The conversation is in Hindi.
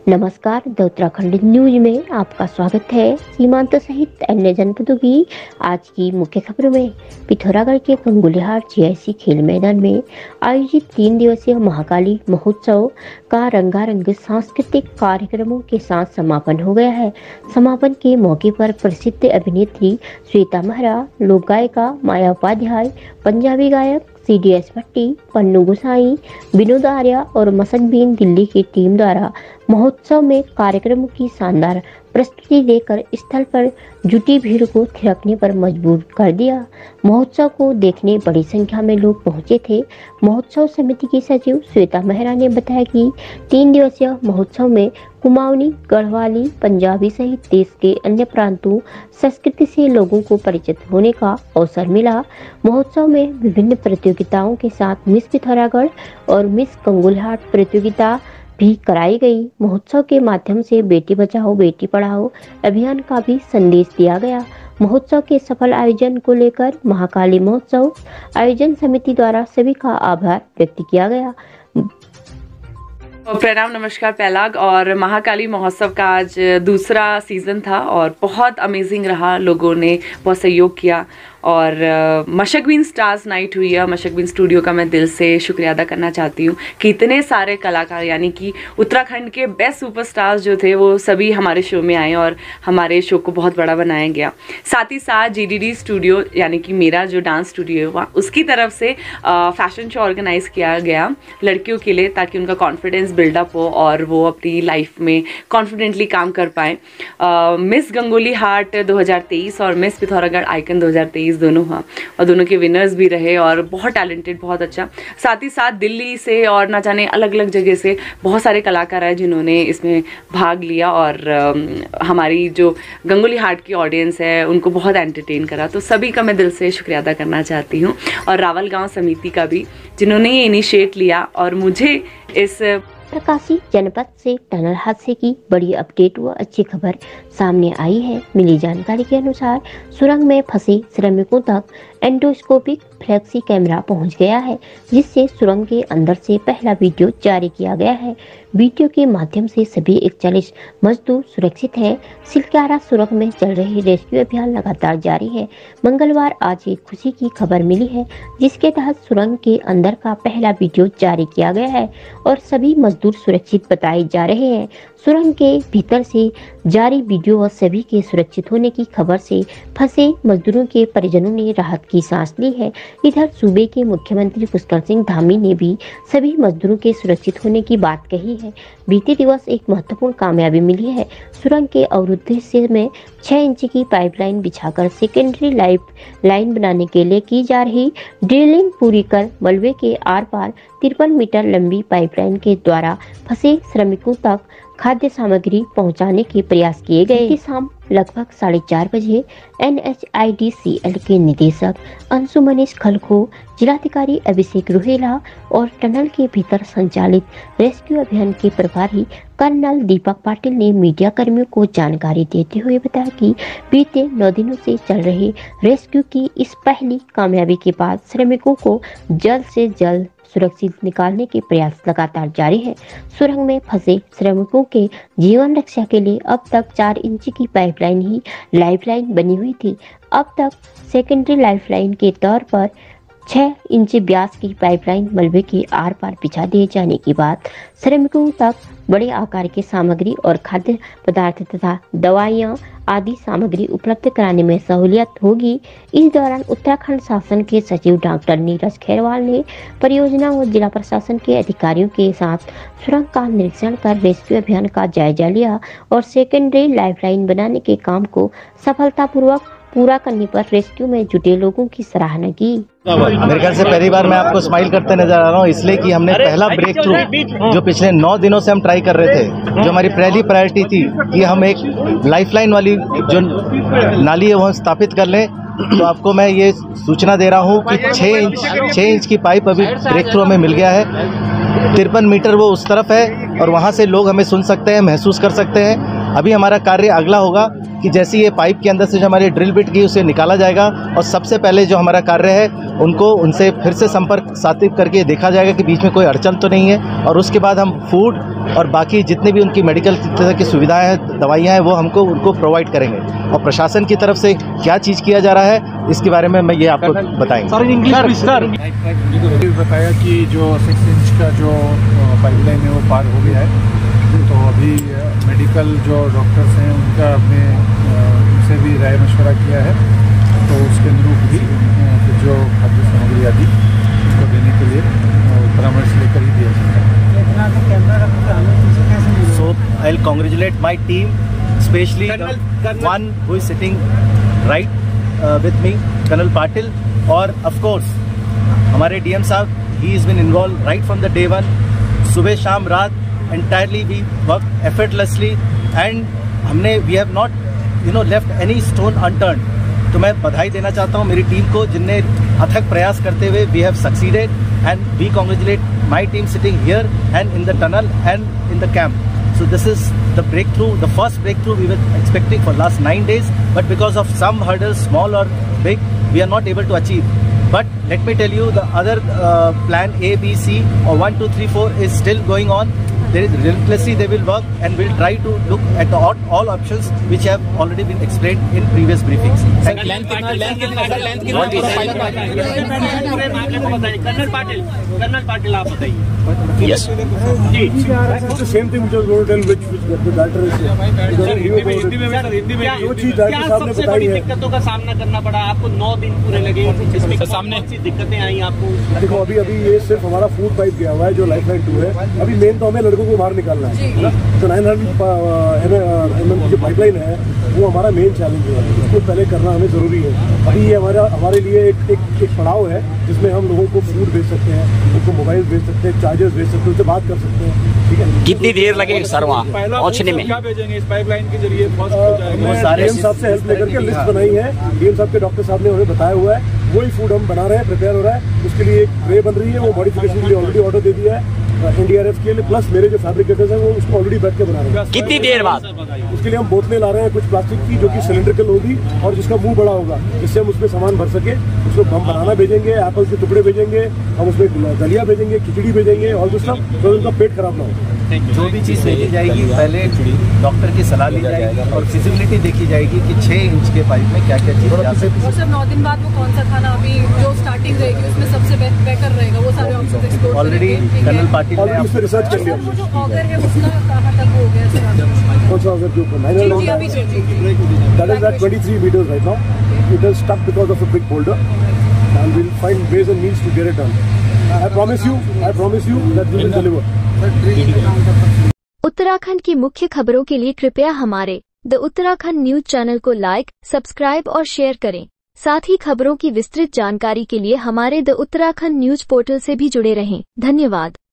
नमस्कार, द उत्तराखंड न्यूज में आपका स्वागत है। सीमांत सहित अन्य जनपदों की आज की मुख्य खबरों में पिथौरागढ़ के गंगुलीहाट जीआईसी खेल मैदान में आयोजित 3 दिवसीय महाकाली महोत्सव का रंगारंग सांस्कृतिक कार्यक्रमों के साथ समापन हो गया है। समापन के मौके पर प्रसिद्ध अभिनेत्री श्वेता महरा, लोक गायिका माया उपाध्याय, पंजाबी गायक CDS भट्टी, पन्नू गोसाई, विनोद आर्या और मसकबीन दिल्ली की टीम द्वारा महोत्सव में कार्यक्रमों की शानदार प्रस्तुति देकर स्थल पर जुटी भीड़ को थिरकने पर मजबूर कर दिया। महोत्सव को देखने बड़ी संख्या में लोग पहुंचे थे। महोत्सव समिति की सचिव श्वेता महरा ने बताया कि 3 दिवसीय महोत्सव में कुमाऊनी, गढ़वाली, पंजाबी सहित देश के अन्य प्रांतों संस्कृति से लोगों को परिचित होने का अवसर मिला। महोत्सव में विभिन्न प्रतियोगिताओं के साथ मिस पिथौरागढ़ और मिस गंगुलीहाट प्रतियोगिता भी कराई गई। महोत्सव के माध्यम से बेटी बचाओ बेटी पढ़ाओ अभियान का भी संदेश दिया गया। महोत्सव के सफल आयोजन को लेकर महाकाली महोत्सव आयोजन समिति द्वारा सभी का आभार व्यक्त किया गया। प्रणाम, नमस्कार पैलाग। और महाकाली महोत्सव का आज दूसरा सीज़न था और बहुत अमेजिंग रहा। लोगों ने बहुत सहयोग किया और मशकबीन स्टार्स नाइट हुई है। मशकबीन स्टूडियो का मैं दिल से शुक्रिया अदा करना चाहती हूँ कि इतने सारे कलाकार यानी कि उत्तराखंड के बेस्ट सुपरस्टार्स जो थे वो सभी हमारे शो में आए और हमारे शो को बहुत बड़ा बनाया गया। साथ ही साथ GDD स्टूडियो यानी कि मेरा जो डांस स्टूडियो हुआ उसकी तरफ से फैशन शो ऑर्गेनाइज़ किया गया लड़कियों के लिए, ताकि उनका कॉन्फिडेंस बिल्डअप हो और वो अपनी लाइफ में कॉन्फिडेंटली काम कर पाएँ। मिस गंगुलीहाट 2023 और मिस पिथौरागढ़ आइकन 2023 दोनों हुआ और दोनों के विनर्स भी रहे और बहुत टैलेंटेड, बहुत अच्छा। साथ ही साथ दिल्ली से और ना जाने अलग अलग जगह से बहुत सारे कलाकार आए जिन्होंने इसमें भाग लिया और हमारी जो गंगुलीहाट की ऑडियंस है उनको बहुत एंटरटेन करा। तो सभी का मैं दिल से शुक्रिया अदा करना चाहती हूँ और रावल गाँव समिति का भी जिन्होंने ये इनिशिएट लिया। और मुझे इस उत्तरकाशी जनपद से टनल हादसे की बड़ी अपडेट व अच्छी खबर सामने आई है। मिली जानकारी के अनुसार सुरंग में फंसे श्रमिकों तक एंडोस्कोपिक फ्लेक्सी कैमरा पहुंच गया है, जिससे सुरंग के अंदर से पहला वीडियो जारी किया गया है। वीडियो के माध्यम से सभी 41 मजदूर सुरक्षित हैं। सिलक्यारा सुरंग में चल रही रेस्क्यू अभियान लगातार जारी है। मंगलवार आज एक खुशी की खबर मिली है, जिसके तहत सुरंग के अंदर का पहला वीडियो जारी किया गया है और सभी मजदूर सुरक्षित बताए जा रहे हैं। सुरंग के भीतर से जारी वीडियो व सभी के सुरक्षित होने की खबर से फंसे मजदूरों के परिजनों ने राहत की सांस ली है। इधर सूबे के मुख्यमंत्री पुष्कर सिंह धामी ने भी सभी मजदूरों के सुरक्षित होने की बात कही है। बीते दिवस एक महत्वपूर्ण कामयाबी मिली है। सुरंग के अवरुद्ध हिस्से में 6 इंच की पाइपलाइन बिछाकर सेकेंडरी लाइन बनाने के लिए की जा रही ड्रिलिंग पूरी कर मलबे के आर पार 53 मीटर लंबी पाइपलाइन के द्वारा फंसे श्रमिकों तक खाद्य सामग्री पहुंचाने के प्रयास किए गए। शाम लगभग 4:30 बजे NHIDCL के निदेशक अंशु मनीष खलखो, जिलाधिकारी अभिषेक रुहेला और टनल के भीतर संचालित रेस्क्यू अभियान के प्रभारी कर्नल दीपक पाटिल ने मीडिया कर्मियों को जानकारी देते हुए बताया कि बीते 9 दिनों से चल रहे रेस्क्यू की इस पहली कामयाबी के बाद श्रमिकों को जल्द से जल्द सुरक्षित निकालने के प्रयास लगातार जारी है। सुरंग में फंसे श्रमिकों के जीवन रक्षा के लिए अब तक 4 इंच की पाइपलाइन ही लाइफलाइन बनी हुई थी। अब तक सेकेंडरी लाइफलाइन के तौर पर 6 इंच व्यास की पाइपलाइन मलबे के आर पार बिछा दिए जाने के बाद श्रमिकों तक बड़े आकार के सामग्री और खाद्य पदार्थ तथा दवाइयां आदि सामग्री उपलब्ध कराने में सहूलियत होगी। इस दौरान उत्तराखंड शासन के सचिव डॉक्टर नीरज खैरवाल ने परियोजना व जिला प्रशासन के अधिकारियों के साथ सुरंग का निरीक्षण कर रेस्क्यू अभियान का जायजा लिया और सेकेंडरी लाइफलाइन बनाने के काम को सफलतापूर्वक पूरा करने पर रेस्क्यू में जुटे लोगों की सराहना की। मेरे ख्याल से पहली बार मैं आपको स्माइल करते नजर आ रहा हूँ, इसलिए कि हमने पहला ब्रेक थ्रू जो पिछले 9 दिनों से हम ट्राई कर रहे थे, जो हमारी पहली प्रायोरिटी थी कि हम एक लाइफलाइन वाली जो नाली है वो स्थापित कर लें। तो आपको मैं ये सूचना दे रहा हूँ कि 6 इंच की पाइप अभी ब्रेक थ्रू हमें मिल गया है। 53 मीटर वो उस तरफ है और वहाँ से लोग हमें सुन सकते हैं, महसूस कर सकते हैं। अभी हमारा कार्य अगला होगा कि जैसे ये पाइप के अंदर से जो हमारी ड्रिल बिट गई उसे निकाला जाएगा और सबसे पहले जो हमारा कार्य है उनसे फिर से संपर्क स्थापित करके देखा जाएगा कि बीच में कोई अड़चन तो नहीं है, और उसके बाद हम फूड और बाकी जितने भी उनकी मेडिकल तरह की सुविधाएं हैं, दवाइयाँ हैं, वो उनको प्रोवाइड करेंगे। और प्रशासन की तरफ से क्या चीज़ किया जा रहा है इसके बारे में मैं ये आपको बताएंगे। सर बताया कि जो 6 इंच का जो पाइपलाइन है वो पार हो गया है, तो अभी मेडिकल जो डॉक्टर्स हैं उनसे भी राय मशवरा किया है, तो उसके अनुरूप भी जो खाद्य सामग्री आदि उसको देने के लिए परामर्श लेकर ही दिया जाएगा। So I'll congratulate my team, especially the one who is sitting right with me, Colonel Patil, और of course हमारे DM साहब, he has been involved right from the day one, सुबह शाम रात entirely we worked effortlessly and we have not left any stone unturned। तो मैं बधाई देना चाहता हूँ मेरी टीम को जिनने अथक प्रयास करते हुए we have succeeded and we congratulate my team sitting here and in the tunnel and in the camp। So this is the breakthrough, the first breakthrough we were expecting for last 9 days, but because of some hurdles, small or big, we are not able to achieve। But let me tell you, the other plan A, B, C or 1, 2, 3, 4 is still going on। There is relentlessly they will work and will try to look at all options which have already been explained in previous briefings। Thank you। Colonel Patil आप बताइए। Yes। The same thing which was going to tell which the director is Hindi में जो चीज डायरेक्टर साहब ने सबसे बताई बड़ी है। दिक्कतों का सामना करना पड़ा आपको, 9 दिन पूरे लगे, इसमें सामने दिक्कतें आई आपको? देखो अभी ये सिर्फ हमारा फूड पाइप गया हुआ है जो लाइफलाइन 2 है। अभी मेन तो हमें लड़कों को बाहर निकालना है, तो 900 mm की जो पाइपलाइन है वो हमारा मेन चैलेंज है, उसको पहले करना हमें जरूरी है। अभी ये हमारे लिए एक पड़ाव है जिसमें हम लोगों को फूड भेज सकते हैं, उनको मोबाइल भेज सकते हैं, चार्जर्स भेज सकते हैं, उनसे बात कर सकते हैं। ठीक है, कितनी देर लगेगी सर वहाँ पहुँचने में? क्या भेजेंगे इस पाइपलाइन के जरिए? डीएम साहब से हेल्प लेकर के लिस्ट बनाई है, डीएम साहब के डॉक्टर साहब ने हमें बताया हुआ है, वही फूड हम बना रहे हैं, प्रिपेयर हो रहा है। उसके लिए एक ट्रे बन रही है, वो मॉडिफिकेशन के लिए ऑलरेडी ऑर्डर दे दिया है NDRF के लिए, प्लस मेरे जो फैब्रिकेटर्स हैं वो उसको ऑलरेडी बैठ के बना रहे हैं। कितनी देर बाद? उसके लिए हम बोतलें ला रहे हैं कुछ प्लास्टिक की जो कि सिलेंड्रिकल होगी और जिसका मुंह बड़ा होगा, जिससे हम उसमें सामान भर सके। उसको हम बनाना भेजेंगे, एप्पल के टुकड़े भेजेंगे, हम उसमें दलिया भेजेंगे, खिचड़ी भेजेंगे और जो सब तो उनका पेट खराब ना हो। जो भी चीज़ भेजी जाएगी पहले डॉक्टर की सलाह ली जाएगी और फिजिबिलिटी देखी जाएगी कि 6 इंच के पाइप में क्या क्या चीज़ जा सकती है। और सर 9 दिन बाद वो कौन सा खाना अभी जो स्टार्टिंग रहेगी उसमें सबसे बेटर रहेगा, वो सारे options explore already colonel Patil ने उसमें रिसर्च कर लिया। वो जो ऑगर है उसका कहाँ तक हो गया सर? कौन सा ऑगर के ऊपर? That is at 23 meters right now. It is stuck because of a big boulder, and we'll find ways and means to get it done. I promise you that we will deliver. Uttarakhand की मुख्य खबरों के लिए कृपया हमारे द उत्तराखंड न्यूज चैनल को लाइक, सब्सक्राइब और शेयर करें। साथ ही खबरों की विस्तृत जानकारी के लिए हमारे द उत्तराखंड न्यूज पोर्टल से भी जुड़े रहें। धन्यवाद।